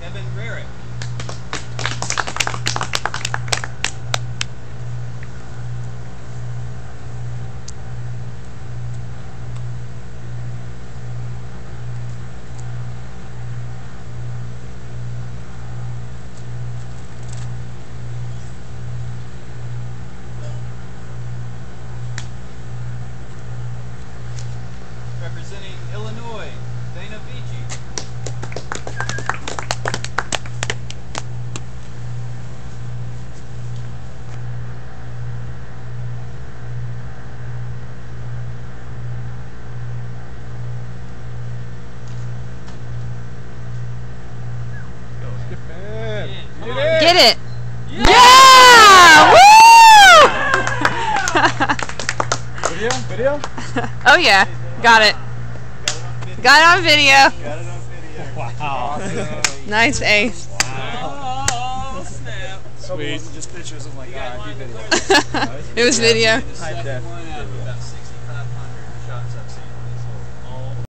Representing Illinois, Dana Vicich. Get it! Yeah! Yeah! Woo! Video? Oh yeah, got it. Got it on video. Got it on video. Wow. Awesome. Nice ace. Wow. Oh, snap. Sweet. It wasn't just pictures. I'm like, ah, I do video. It was video. The second one out of about 6,500 shots I've seen.